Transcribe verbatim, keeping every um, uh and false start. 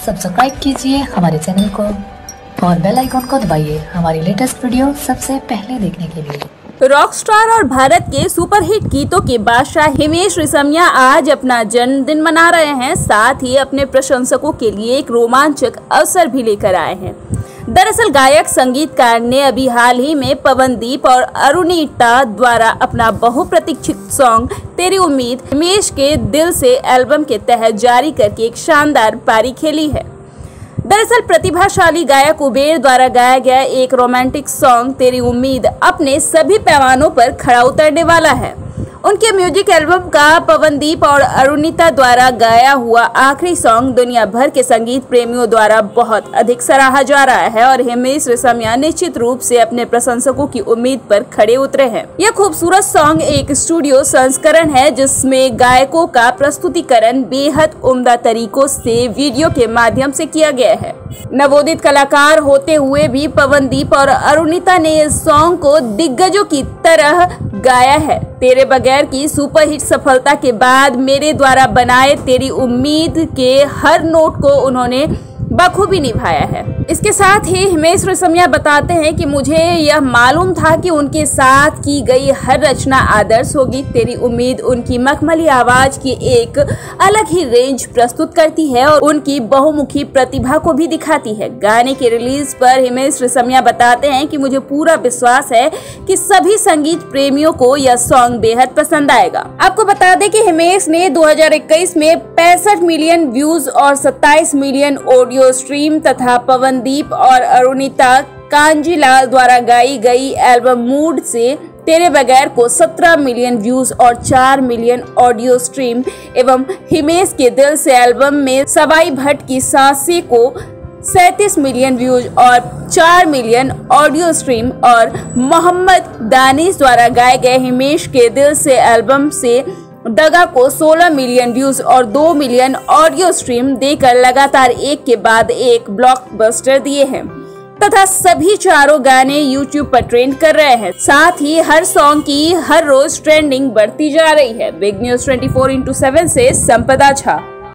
Subscribe कीजिए हमारे channel को और बेल आइकॉन को दबाइए हमारी लेटेस्ट वीडियो सबसे पहले देखने के लिए। रॉकस्टार और भारत के सुपरहिट गीतों के बादशाह हिमेश रेशमिया आज अपना जन्मदिन मना रहे हैं। साथ ही अपने प्रशंसकों के लिए एक रोमांचक अवसर भी लेकर आए हैं। दरअसल गायक संगीतकार ने अभी हाल ही में पवनदीप और अरुणिता द्वारा अपना बहुप्रतीक्षित सॉन्ग तेरी उम्मीद हिमेश के दिल से एल्बम के तहत जारी करके एक शानदार पारी खेली है। दरअसल प्रतिभाशाली गायक उबेर द्वारा गाया गया एक रोमांटिक सॉन्ग तेरी उम्मीद अपने सभी पैमानों पर खरा उतरने वाला है। उनके म्यूजिक एल्बम का पवनदीप और अरुणिता द्वारा गाया हुआ आखिरी सॉन्ग दुनिया भर के संगीत प्रेमियों द्वारा बहुत अधिक सराहा जा रहा है और हिमेश रेशमिया निश्चित रूप से अपने प्रशंसकों की उम्मीद पर खड़े उतरे हैं। यह खूबसूरत सॉन्ग एक स्टूडियो संस्करण है जिसमें गायकों का प्रस्तुतिकरण बेहद उम्दा तरीकों से वीडियो के माध्यम से किया गया है। नवोदित कलाकार होते हुए भी पवनदीप और अरुणिता ने इस सॉन्ग को दिग्गजों की तरह गाया है। तेरे बगैर की सुपरहिट सफलता के बाद मेरे द्वारा बनाए तेरी उम्मीद के हर नोट को उन्होंने बखूबी निभाया है। इसके साथ ही हिमेश रेशमिया बताते हैं कि मुझे यह मालूम था कि उनके साथ की गई हर रचना आदर्श होगी। तेरी उम्मीद उनकी मखमली आवाज की एक अलग ही रेंज प्रस्तुत करती है और उनकी बहुमुखी प्रतिभा को भी दिखाती है। गाने की रिलीज पर हिमेश रेशमिया बताते हैं कि मुझे पूरा विश्वास है कि सभी संगीत प्रेमियों को यह सॉन्ग बेहद पसंद आएगा। आपको बता दें कि हिमेश ने दो हज़ार इक्कीस में पैंसठ मिलियन व्यूज और सत्ताईस मिलियन ऑडियो स्ट्रीम तथा पवनदीप और अरुणिता कांजीलाल द्वारा गाई गई एल्बम मूड से तेरे बगैर को सत्रह मिलियन व्यूज और चार मिलियन ऑडियो स्ट्रीम एवं हिमेश के दिल से एल्बम में सवाई भट्ट की सांसें को सैंतीस मिलियन व्यूज और चार मिलियन ऑडियो स्ट्रीम और मोहम्मद दानिश द्वारा गाए गए हिमेश के दिल से एल्बम से दगा को सोलह मिलियन व्यूज और दो मिलियन ऑडियो स्ट्रीम देकर लगातार एक के बाद एक ब्लॉकबस्टर दिए हैं तथा सभी चारों गाने यूट्यूब पर ट्रेंड कर रहे हैं। साथ ही हर सॉन्ग की हर रोज ट्रेंडिंग बढ़ती जा रही है। बिग न्यूज चौबीस इंटू सात से संपदा झा।